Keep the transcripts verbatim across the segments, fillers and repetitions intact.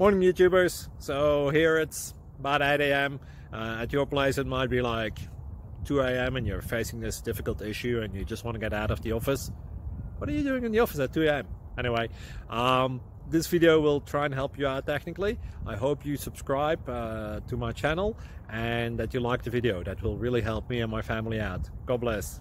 Morning YouTubers. So here it's about eight A M Uh, at your place it might be like two A M and you're facing this difficult issue and you just want to get out of the office. What are you doing in the office at two A M? Anyway, um, this video will try and help you out technically. I hope you subscribe uh, to my channel and that you like the video. That will really help me and my family out. God bless.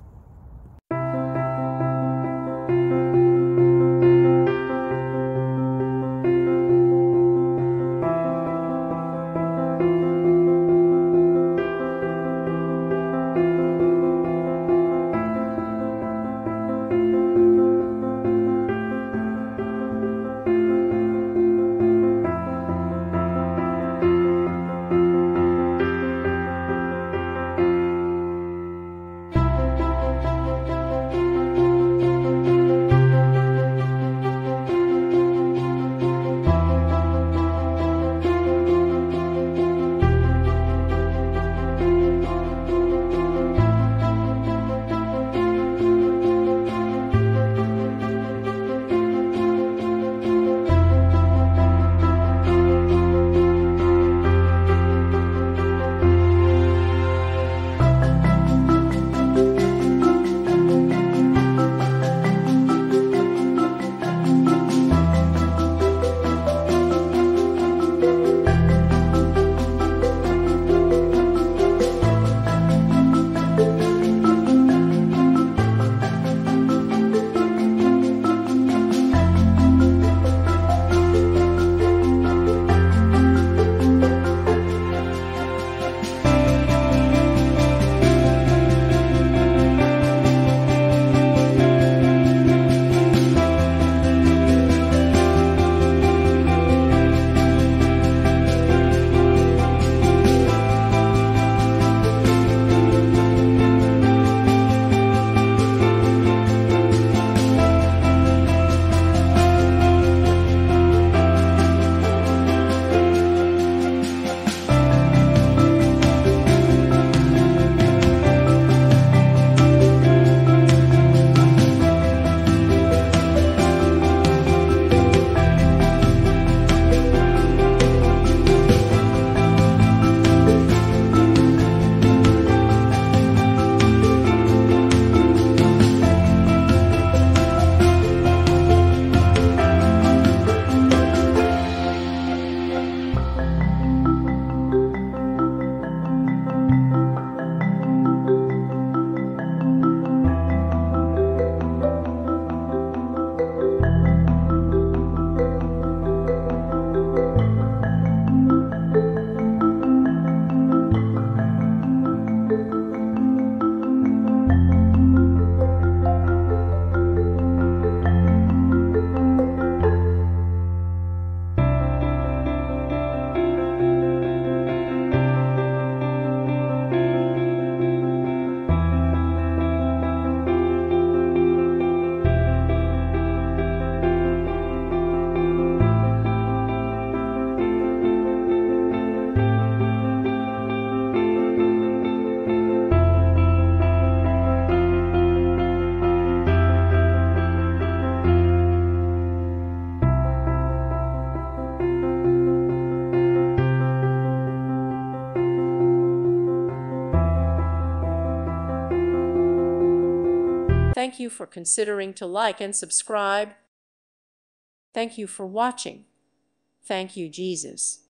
Thank you for considering to like and subscribe. Thank you for watching. Thank you, Jesus.